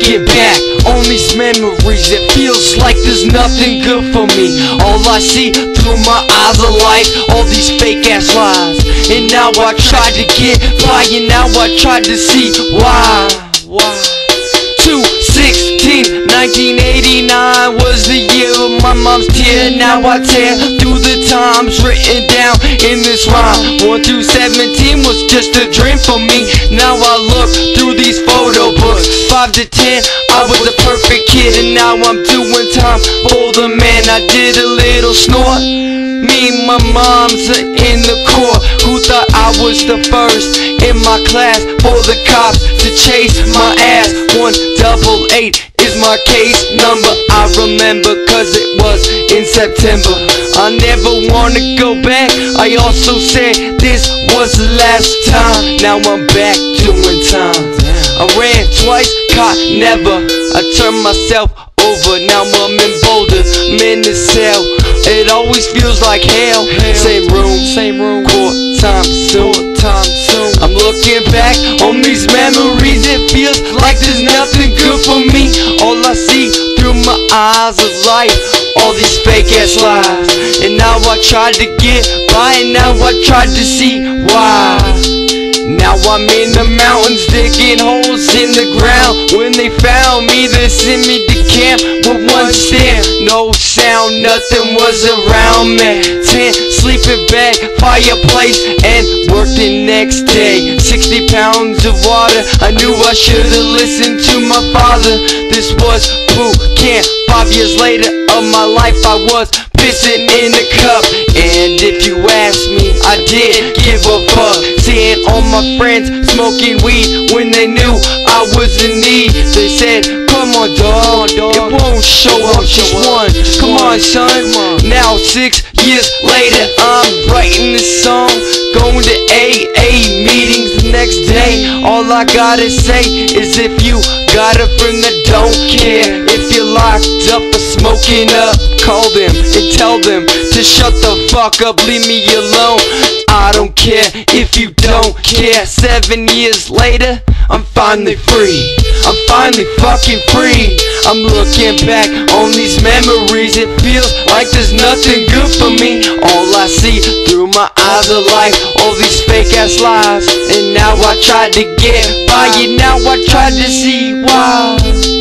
looking back on these memories, it feels like there's nothing good for me. All I see through my eyes are life, all these fake ass lies. And now I try to get by, and now I try to see why. 1989 was the year of my mom's tear. Now I tear through the times written down in this rhyme. 1 through 17 was just a dream for me. Now I look through these photo books. 5 to 10, I was a perfect kid, and now I'm doing time for the man. I did a little snort. Me and my mom's in the court, who thought I was the first in my class for the cops to chase my ass. 188 is my case number. I remember cause it was in September. I never wanna go back. I also said this was the last time. Now I'm back doing time. I ran twice, caught never. I turned myself over, now I'm in Boulder, I'm in the cell. It always feels like hell. Same room, court time soon. I'm looking back on these memories, it feels like there's nothing good for me. All I see through my eyes is life, all these fake ass lies. And now I try to get by, and now I try to see why. Now I'm in the mountains digging holes in the ground. When they found me, they sent me to camp with one stand, no sound, nothing was around me. Tent, sleeping bag, fireplace, and work the next day. 60 pounds of water, I knew I should've listened to my father. This was boot camp. 5 years later of my life, I was pissing in the cup. And if you ask me, I didn't give a fuck. Seeing all my friends smoking weed when they knew I was in need. They said, come on dog, it won't show up just one. Come on son. Now 6 years later, I'm writing this song, going to AA meetings the next day. All I gotta say is if you got a friend that don't care, if you're locked up for smoking up, call them and tell them to shut the fuck up, leave me alone. I don't care if you don't care. 7 years later, I'm finally free. I'm finally fucking free. I'm looking back on these memories, it feels like there's nothing good for me. All I see through my eyes are life, all these fake ass lies. And now I try to get by, and now I try to see why.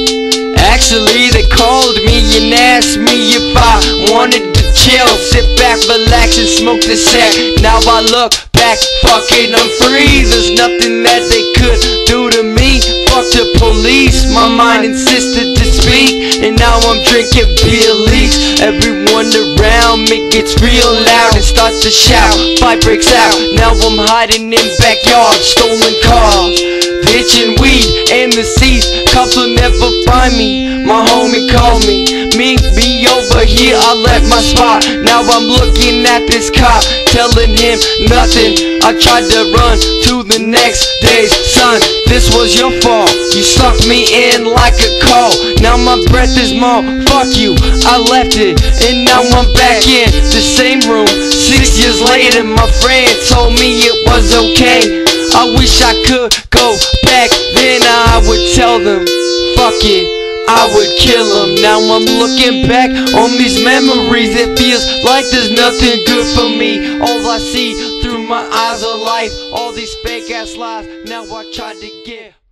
Actually they called me and asked me if I wanted to chill, sit back, relax and smoke the sack. Now I look back, fucking I'm free. There's nothing that they could do to me. Fuck the police, my mind insisted to speak. And now I'm drinking beer leaks. Everyone around me gets real loud and starts to shout. Fight breaks out, now I'm hiding in backyards, stolen cars, ditching weed in the seats. Cops will never find me. My homie called me, meet me over here, I left my spot. Now I'm looking at this cop, telling him nothing. I tried to run to the next day's son. This was your fault, you stuck me in like a call. Now my breath is more, fuck you, I left it. And now I'm back in the same room. 6 years later, my friend told me it was okay. I wish I could go back then, I would tell them, fuck it, I would kill them. Now I'm looking back on these memories, it feels like there's nothing good for me. All I see through my eyes are life, all these fake ass lies. Now I try to get